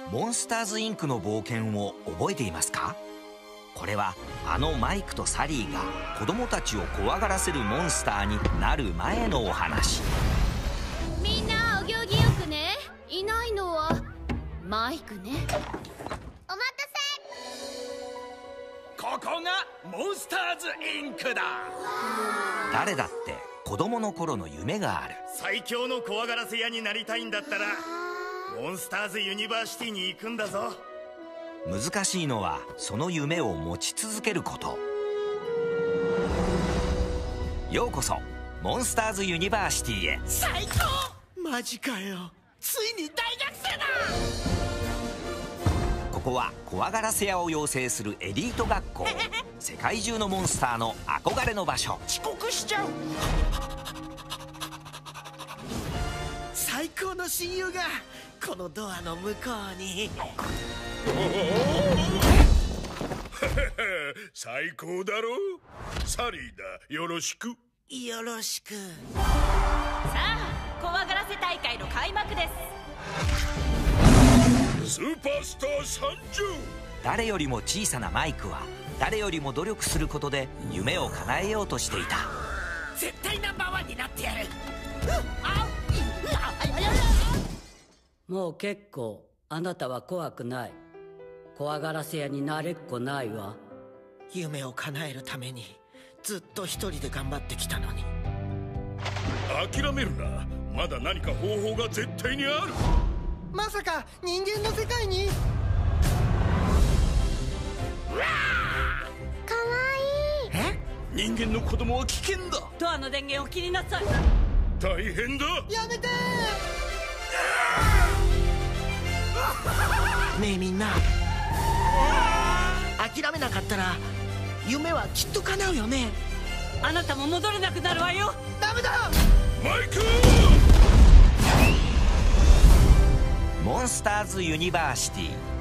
モンスターズインクの冒険を覚えていますか？これはあのマイクとサリーが子供たちを怖がらせるモンスターになる前のお話。 みんなお行儀よくね。いないのはマイクね。お待たせ。 ここがモンスターズインクだ。 誰だって子供の頃の夢がある。 最強の怖がらせ屋になりたいんだったらモンスターズユニバーシティに行くんだぞ。 難しいのはその夢を持ち続けること。ようこそモンスターズユニバーシティへ。 最高。マジかよ、ついに大学生だ。 ここは怖がらせ屋を養成するエリート学校。世界中のモンスターの憧れの場所。 遅刻しちゃう。最高の親友がこのドアの向こうに。 最高だろ。サリーだ、よろしく。 よろしく。 さあ、怖がらせ大会の開幕です。 スーパースター参上。 誰よりも小さなマイクは誰よりも努力することで夢を叶えようとしていた。 絶対ナンバーワンになってやる。 もう結構。あなたは怖くない。怖がらせ屋になれっこないわ。 夢を叶えるためにずっと一人で頑張ってきたのに。 諦めるな。まだ何か方法が絶対にある。 まさか人間の世界に。 かわいい。 え？ 人間の子供は危険だ。 ドアの電源を切りなさい。 大変だ。 やめて。ねえみんな、諦めなかったら夢はきっと叶うよね。 あなたも戻れなくなるわよ。 ダメだ。 マイク。 モンスターズユニバーシティ。